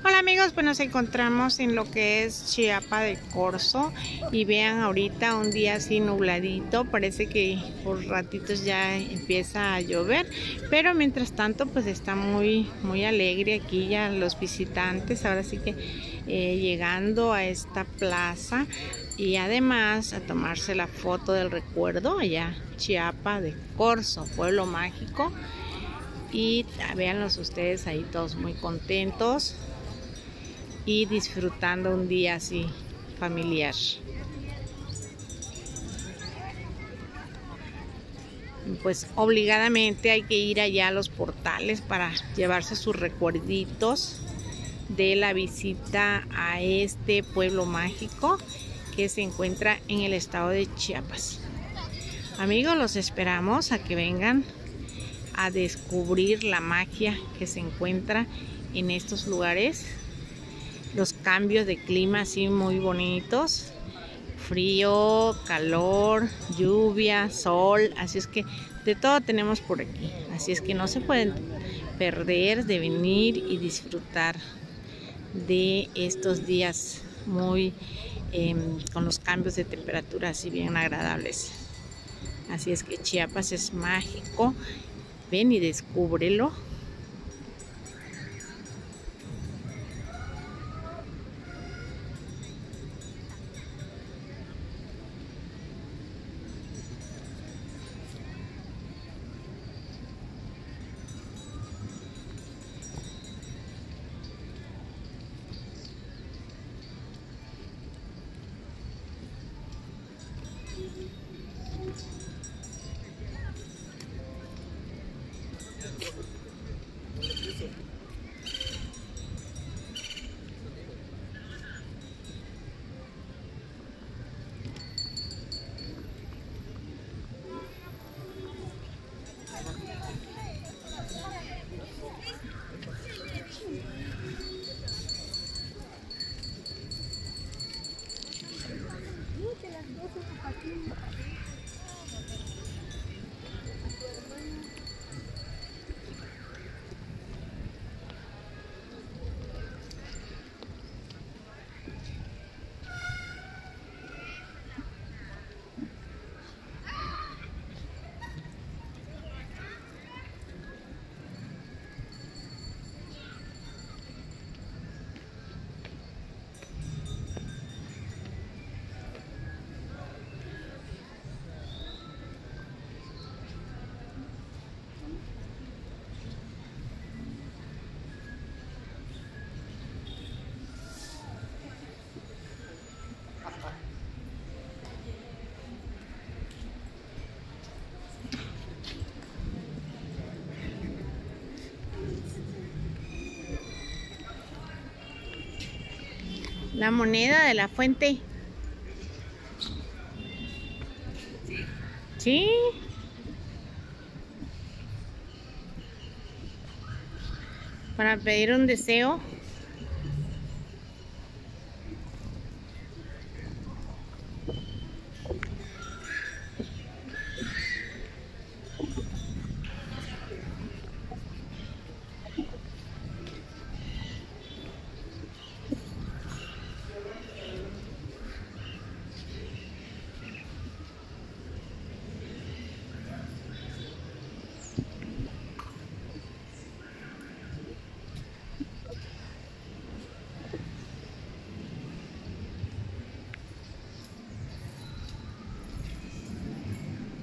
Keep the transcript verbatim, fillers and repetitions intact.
Hola amigos, pues nos encontramos en lo que es Chiapa de Corzo y vean ahorita un día así nubladito, parece que por ratitos ya empieza a llover, pero mientras tanto pues está muy muy alegre aquí ya los visitantes, ahora sí que eh, llegando a esta plaza y además a tomarse la foto del recuerdo allá Chiapa de Corzo, pueblo mágico. Y véanlos ustedes ahí todos muy contentos y disfrutando un día así familiar. Pues obligadamente hay que ir allá a los portales para llevarse sus recuerditos de la visita a este pueblo mágico que se encuentra en el estado de Chiapas. Amigos, los esperamos a que vengan a descubrir la magia que se encuentra en estos lugares. Los cambios de clima así muy bonitos, frío, calor, lluvia, sol, así es que de todo tenemos por aquí, así es que no se pueden perder de venir y disfrutar de estos días muy eh, con los cambios de temperatura así bien agradables. Así es que Chiapas es mágico, ven y descúbrelo. La moneda de la fuente. Sí. Para pedir un deseo.